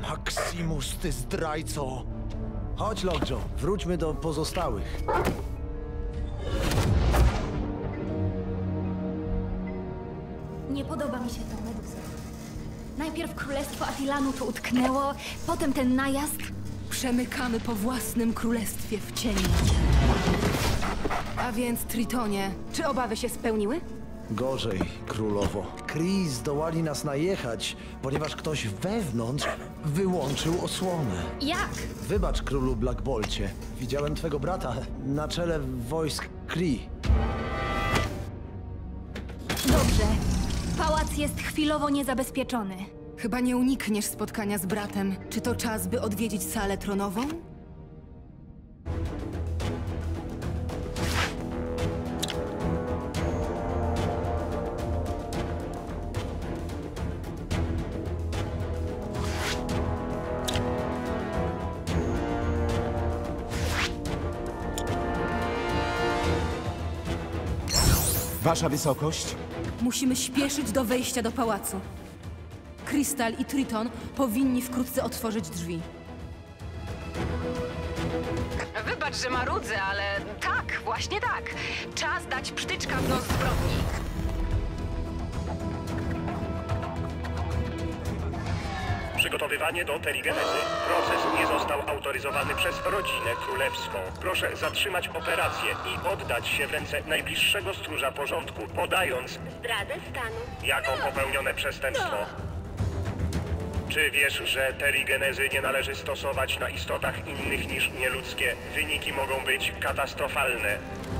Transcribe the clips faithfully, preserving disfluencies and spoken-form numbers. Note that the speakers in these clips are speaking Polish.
Maximus, ty zdrajco! Chodź, Lockjaw, wróćmy do pozostałych. Nie podoba mi się to, Meduza. Najpierw królestwo Atilanu tu utknęło, potem ten najazd. Przemykamy po własnym królestwie w cieniu. A więc, Tritonie, czy obawy się spełniły? Gorzej, królowo. Kree zdołali nas najechać, ponieważ ktoś wewnątrz wyłączył osłonę. Jak? Wybacz, królu Black Bolcie. Widziałem twego brata na czele wojsk Kree. Dobrze. Pałac jest chwilowo niezabezpieczony. Chyba nie unikniesz spotkania z bratem. Czy to czas, by odwiedzić salę tronową? Wasza wysokość? Musimy śpieszyć do wejścia do pałacu. Krystal i Triton powinni wkrótce otworzyć drzwi. Wybacz, że marudzę, ale tak, właśnie tak. Czas dać psztyczka w nos zbrodni. Przygotowywanie do terigenezy. Proces nie został autoryzowany przez rodzinę królewską. Proszę zatrzymać operację i oddać się w ręce najbliższego stróża porządku, podając Zdradę stanu. jaką popełnione przestępstwo. Czy wiesz, że terigenezy nie należy stosować na istotach innych niż nieludzkie? Wyniki mogą być katastrofalne.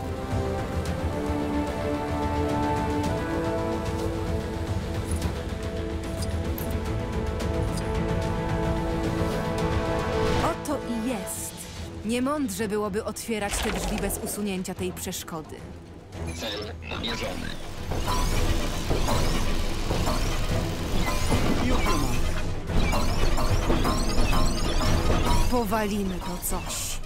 Oto i jest. Niemądrze byłoby otwierać te drzwi bez usunięcia tej przeszkody. Cel namierzony. Powalimy to coś.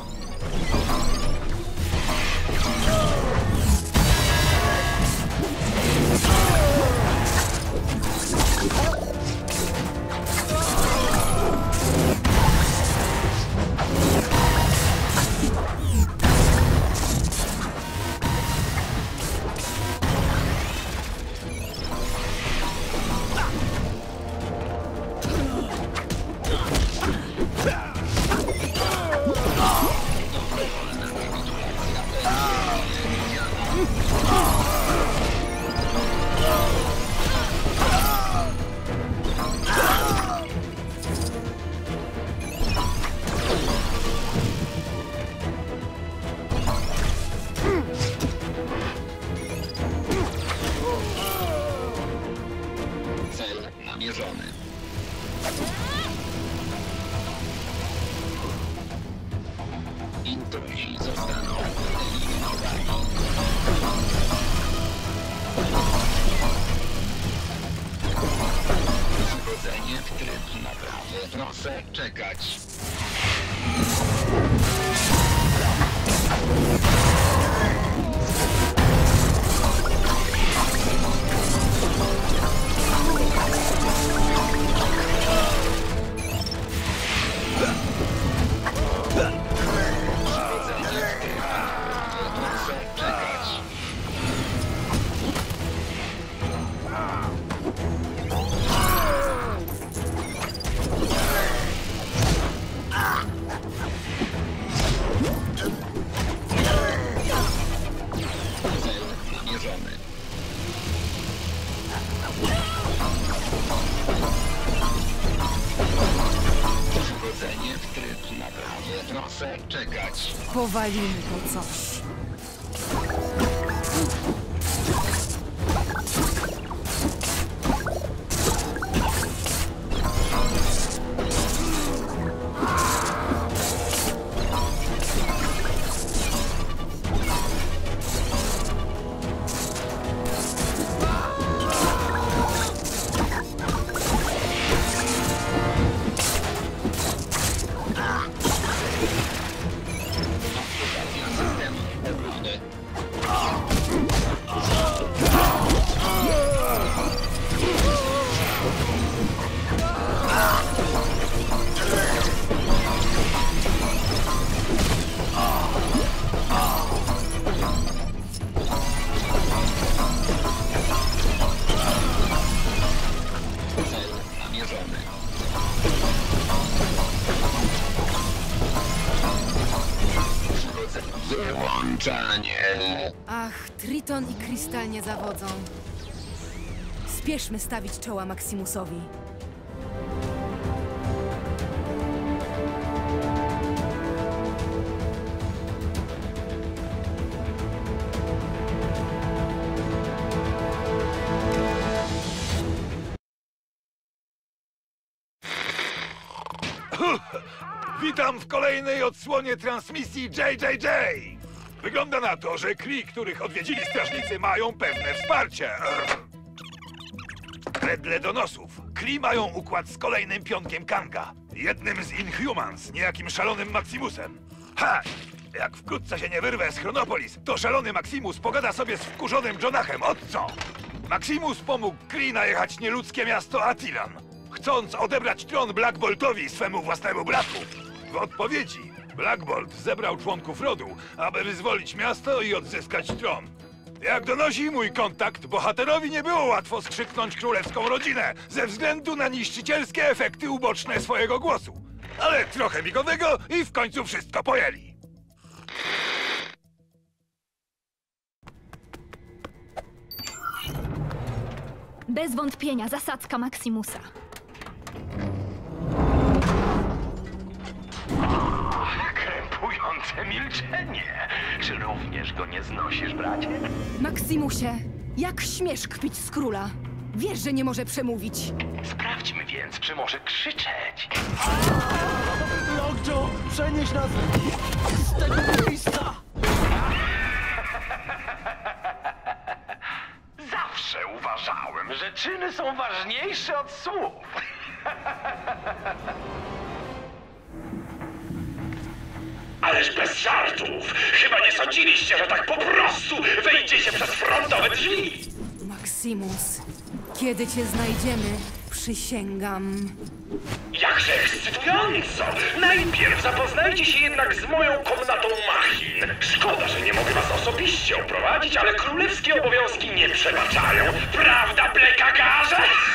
Cel namierzony. Intruzi zostaną eliminowani. Wchodzenie w tryb naprawy. Proszę czekać. Wchodzenie w tryb naprawy. Proszę czekać. Powalimy to coś. System obrony. Włączanie. Ach, Triton i Krystal nie zawodzą. Spieszmy stawić czoła Maximusowi. Witam w kolejnej odsłonie transmisji J J J. Wygląda na to, że Kree, których odwiedzili strażnicy, mają pewne wsparcie. Wedle donosów, Kree mają układ z kolejnym pionkiem Kanga. Jednym z Inhumans, niejakim szalonym Maximusem. Ha! Jak wkrótce się nie wyrwę z Chronopolis, to szalony Maximus pogada sobie z wkurzonym Jonachem, od co? Maximus pomógł Kree najechać nieludzkie miasto Attilan, chcąc odebrać tron Black Boltowi, swemu własnemu bratu. W odpowiedzi Black Bolt zebrał członków rodu, aby wyzwolić miasto i odzyskać tron. Jak donosi mój kontakt, bohaterowi nie było łatwo skrzyknąć królewską rodzinę ze względu na niszczycielskie efekty uboczne swojego głosu. Ale trochę migowego i w końcu wszystko pojęli. Bez wątpienia zasadzka Maximusa. Krępujące milczenie. Czy również go nie znosisz, bracie? Maximusie, jak śmiesz kpić z króla? Wiesz, że nie może przemówić. Sprawdźmy więc, czy może krzyczeć. Lockjaw, przenieś nas z tego miejsca! Zawsze uważałem, że czyny są ważniejsze od słów. Ależ bez żartów! Chyba nie sądziliście, że tak po prostu wejdziecie przez frontowe drzwi! Maximus, kiedy cię znajdziemy, przysięgam. Jakże ekscytująco! Najpierw zapoznajcie się jednak z moją komnatą machin. Szkoda, że nie mogę was osobiście oprowadzić, ale królewskie obowiązki nie przebaczają. Prawda, blekagarze?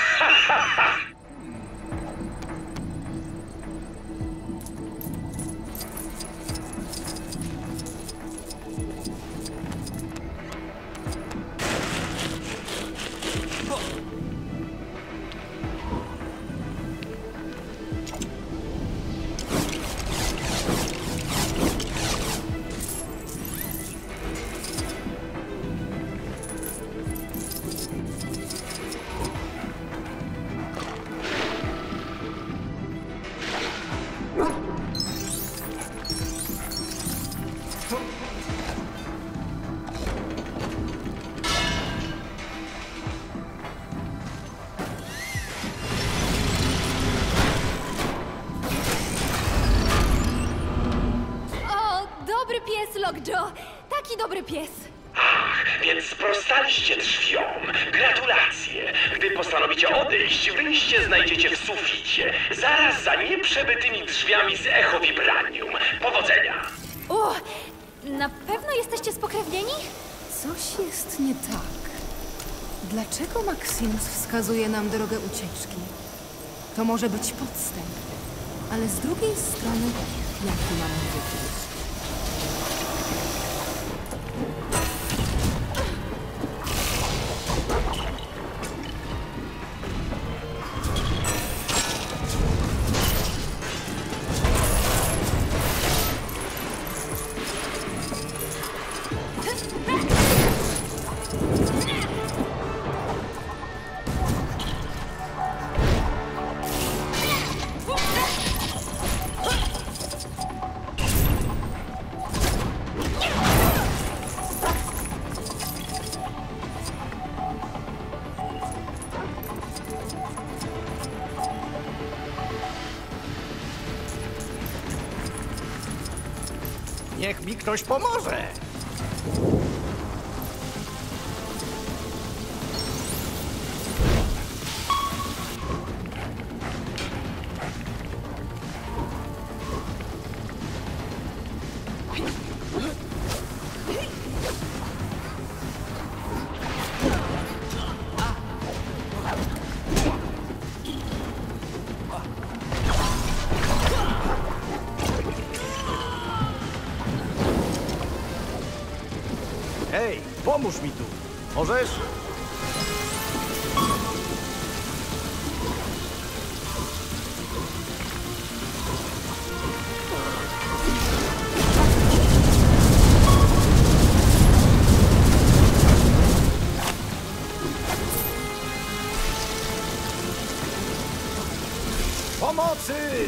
Dobry pies, Lockjaw! Taki dobry pies! Ach, więc sprostaliście drzwiom. Gratulacje. Gdy postanowicie odejść, wyjście znajdziecie w suficie. Zaraz za nieprzebytymi drzwiami z echowibranium. Powodzenia! O! Na pewno jesteście spokrewnieni? Coś jest nie tak. Dlaczego Maximus wskazuje nam drogę ucieczki? To może być podstęp. Ale z drugiej strony, jaki mamy wybór? Niech mi ktoś pomoże! Hej, pomóż mi tu. Możesz? Pomocy!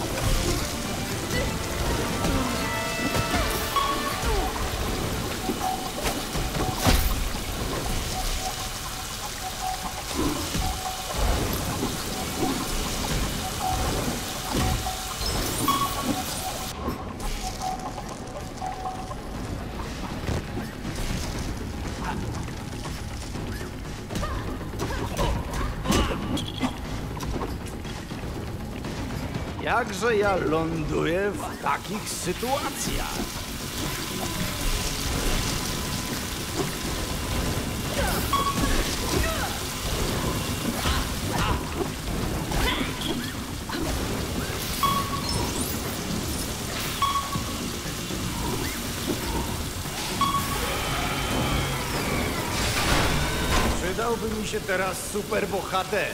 Jakże ja ląduję w takich sytuacjach? Przydałby mi się teraz superbohater.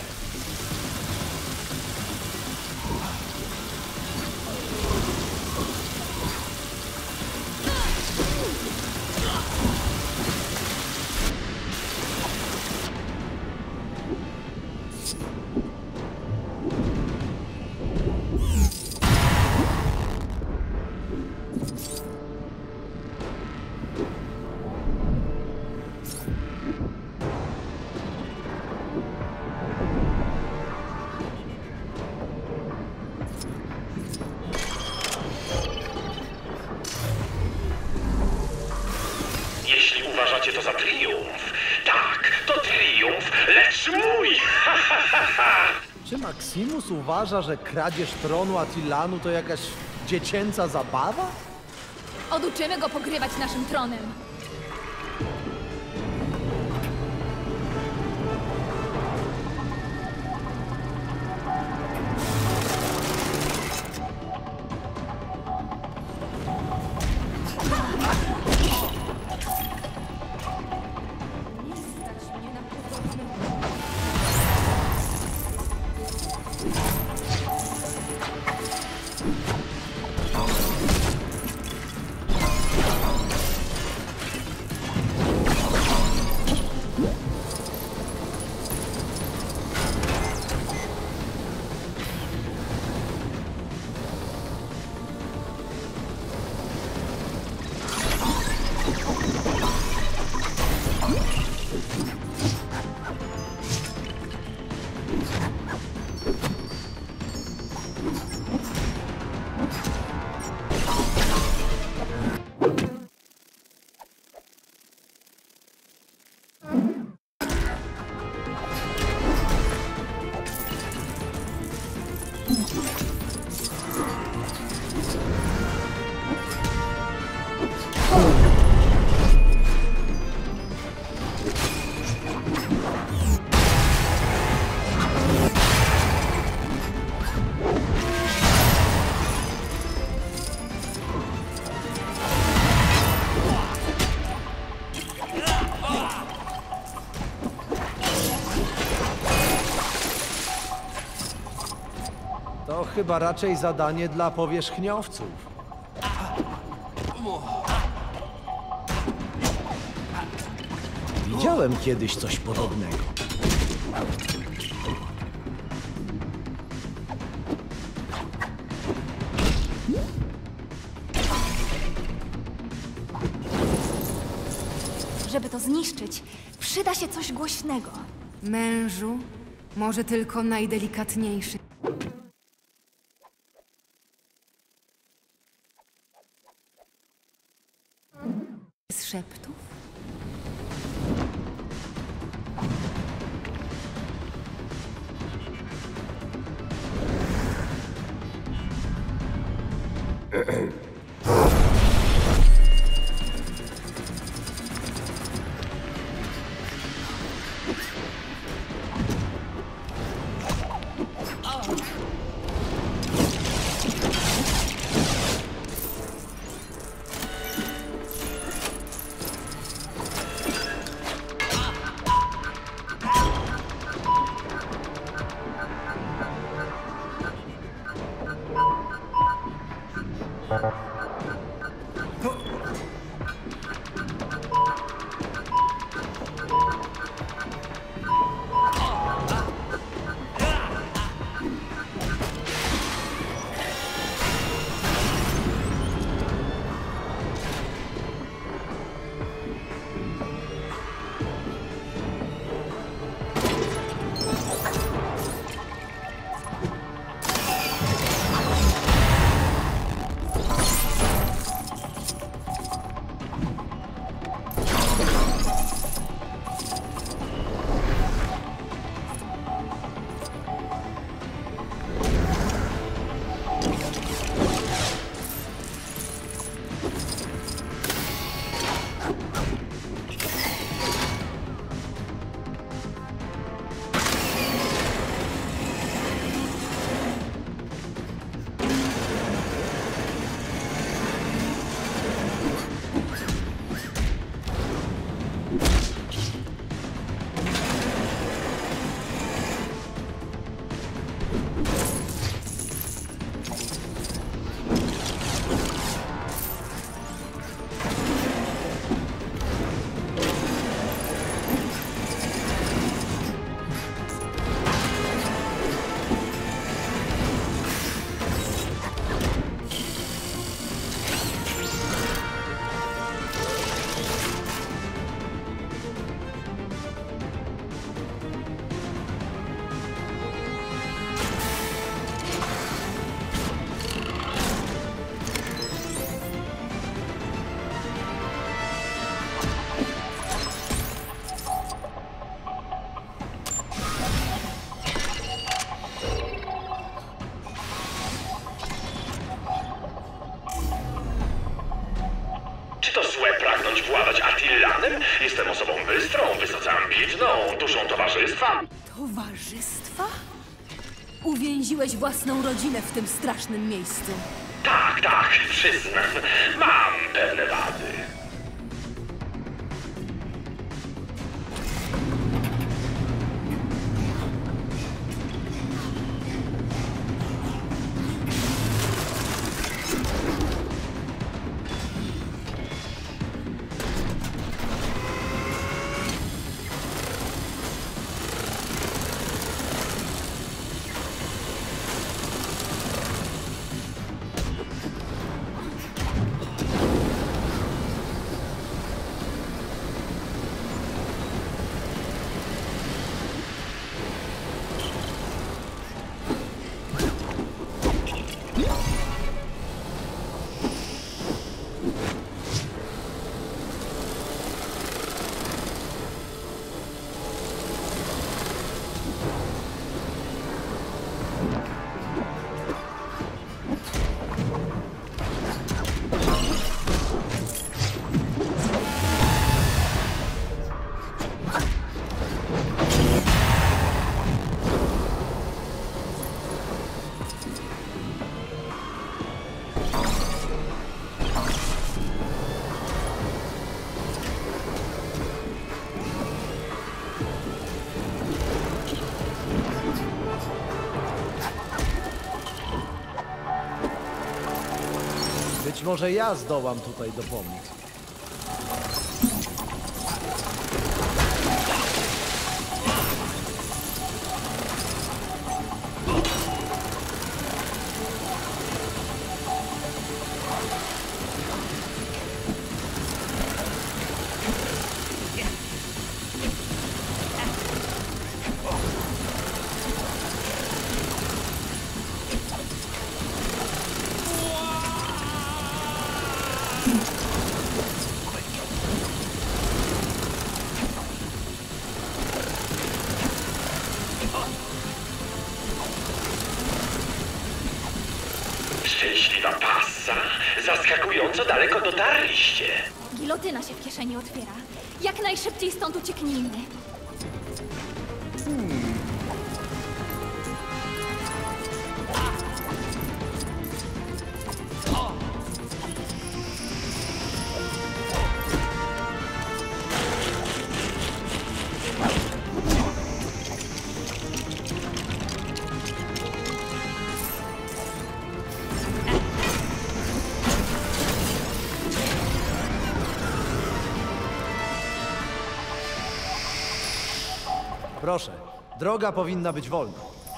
Jeśli uważacie to za triumf, tak, to triumf, lecz mój! Czy Maximus uważa, że kradzież tronu Attilanu to jakaś dziecięca zabawa? Oduczymy go pogrywać naszym tronem. To chyba raczej zadanie dla powierzchniowców. Widziałem kiedyś coś podobnego. Żeby to zniszczyć, przyda się coś głośnego. Mężu, może tylko najdelikatniejszy z szeptów? władać Atillanem? Jestem osobą bystrą, wysoce ambitną, duszą towarzystwa. Towarzystwa? Uwięziłeś własną rodzinę w tym strasznym miejscu. Tak, tak, przyznam. Mam pewne wady. Być może ja zdołam tutaj dopomóc. Szczęśliwa passa. Zaskakująco daleko dotarliście. Gilotyna się w kieszeni otwiera. Jak najszybciej stąd ucieknijmy. Proszę, droga powinna być wolna.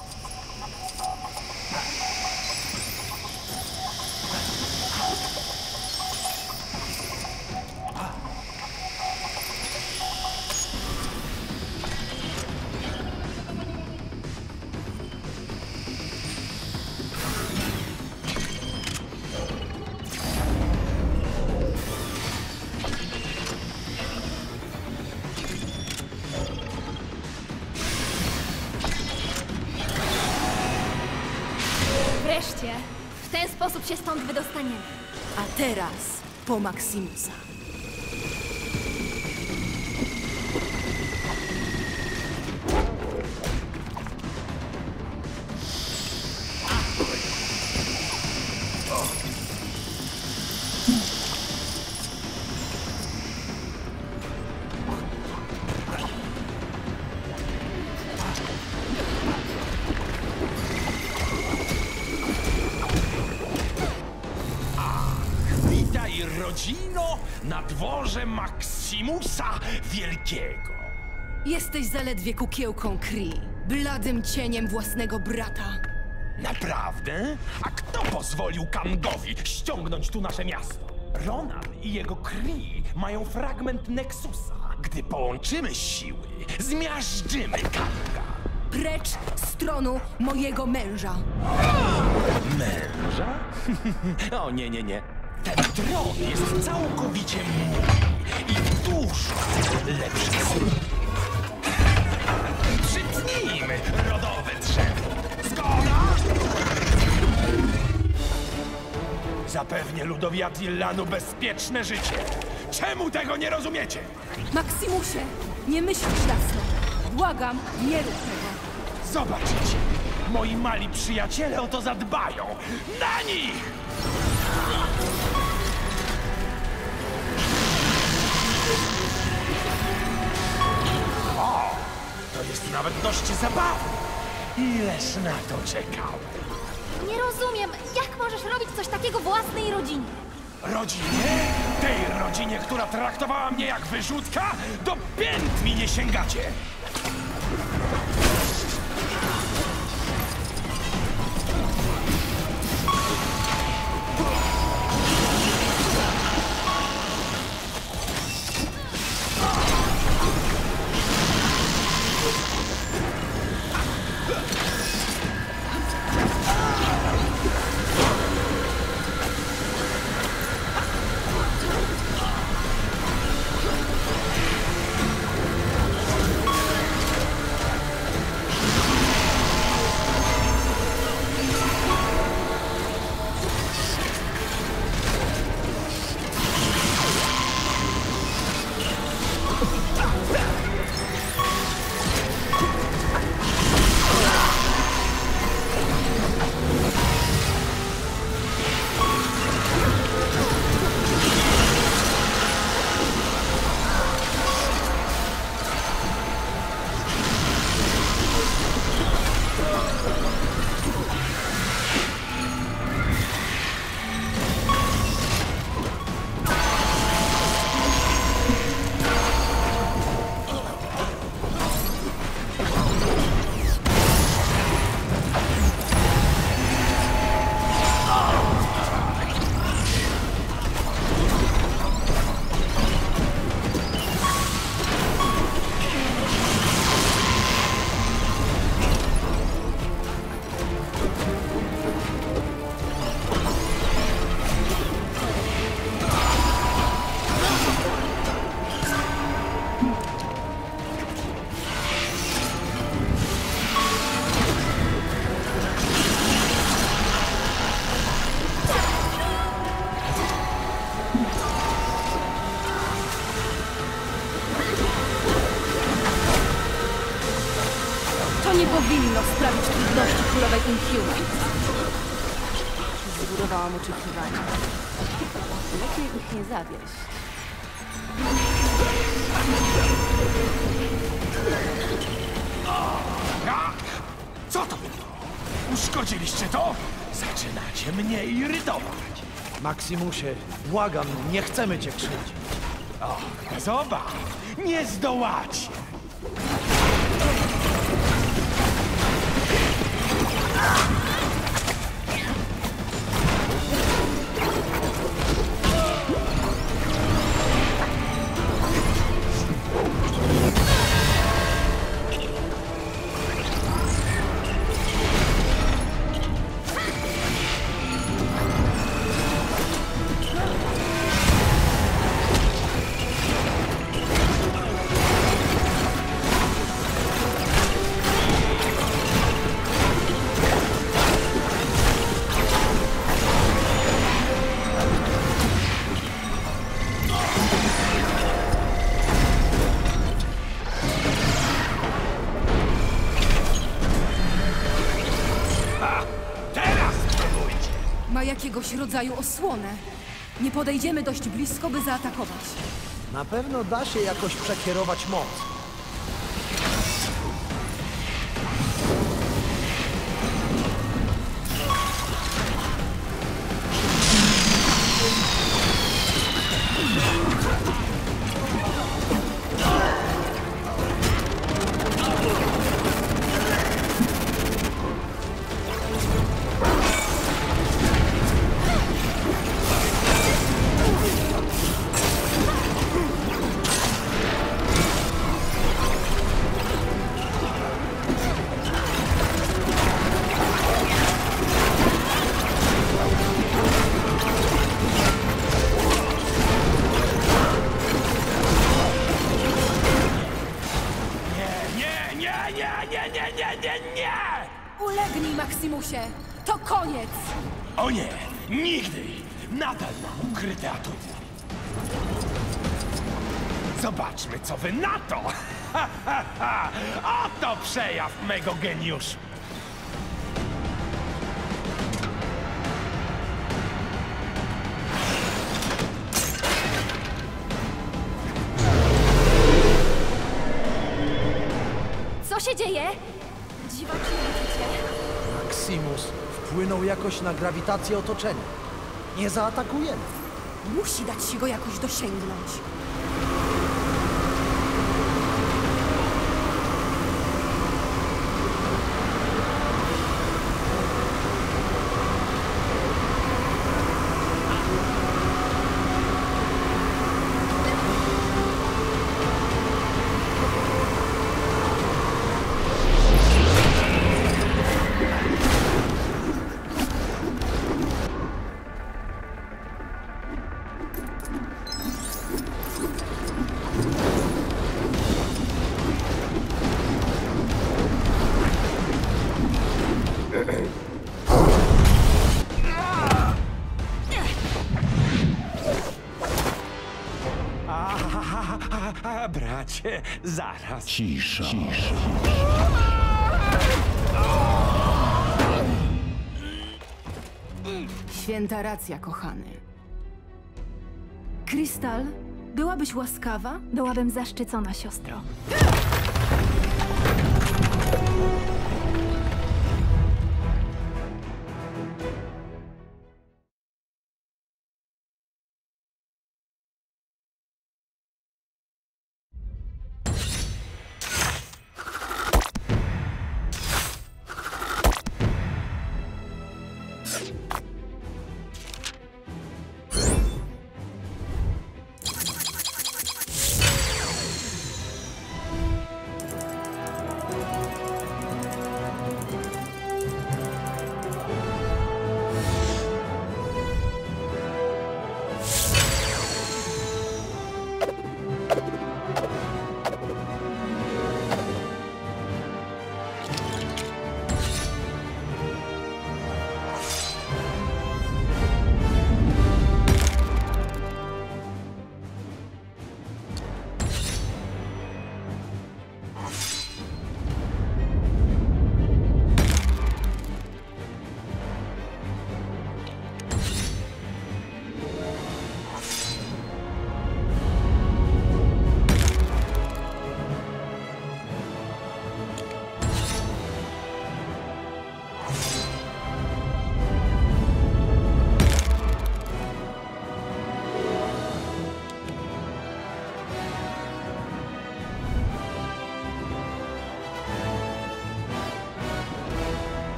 Wreszcie, w ten sposób się stąd wydostaniemy. A teraz po Maximusa. Rodzino na dworze Maximusa Wielkiego. Jesteś zaledwie kukiełką Kree, bladym cieniem własnego brata. Naprawdę? A kto pozwolił Kangowi ściągnąć tu nasze miasto? Ronan i jego Kree mają fragment Nexusa. Gdy połączymy siły, zmiażdżymy Kanga. Precz z tronu mojego męża. Męża? O nie, nie, nie. Ten tron jest całkowicie mój i dużo lepszy syn. Przytnijmy rodowe drzewo. Zgoda? Zapewnię ludowi Atillanu bezpieczne życie. Czemu tego nie rozumiecie? Maximusie, nie myślisz jasno. Błagam, nie rób tego. Zobaczycie. Moi mali przyjaciele o to zadbają. Na nich! O, to jest nawet dość zabawne. Ileż na to czekałem. Nie rozumiem, jak możesz robić coś takiego własnej rodzinie? Rodzinie? Tej rodzinie, która traktowała mnie jak wyrzutka? Do pięt mi nie sięgacie! nie powinno sprawić trudności królowej Inhumans. Zbudowałam oczekiwania. Lepiej ich nie zawieść. Jak? Co to było? Uszkodziliście to? Zaczynacie mnie irytować. Maximusie, błagam, nie chcemy cię krzywdzić. O, zobacz, nie zdołacie. Ma jakiegoś rodzaju osłonę. Nie podejdziemy dość blisko, by zaatakować. Na pewno da się jakoś przekierować moc. Ulegnij, Maximusie! To koniec! O nie! Nigdy! Nadal mam ukryte atuty. Zobaczmy, co wy na to! Ha, ha, ha. Oto przejaw mego geniuszu! Co się dzieje? Dziwacznie uczucie. Maximus wpłynął jakoś na grawitację otoczenia. Nie zaatakujemy. Musi dać się go jakoś dosięgnąć. A, bracie, zaraz. Cisza. Cisza. Święta racja, kochany. Krystal, byłabyś łaskawa? Byłabym zaszczycona, siostro.